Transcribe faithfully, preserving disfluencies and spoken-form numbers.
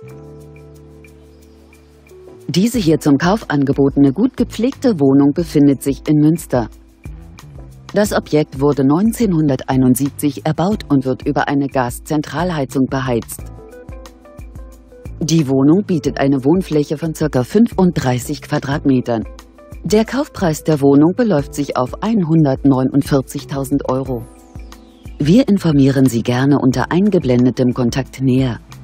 Diese hier zum Kauf angebotene gut gepflegte Wohnung befindet sich in Münster. Das Objekt wurde neunzehnhunderteinundsiebzig erbaut und wird über eine Gas-Zentralheizung beheizt. Die Wohnung bietet eine Wohnfläche von ca. fünfunddreißig Quadratmetern. Der Kaufpreis der Wohnung beläuft sich auf hundertneunundvierzigtausend Euro. Wir informieren Sie gerne unter eingeblendetem Kontakt näher.